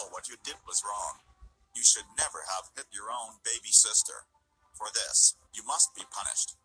know what you did was wrong. You should never have hit your own baby sister. For this, you must be punished.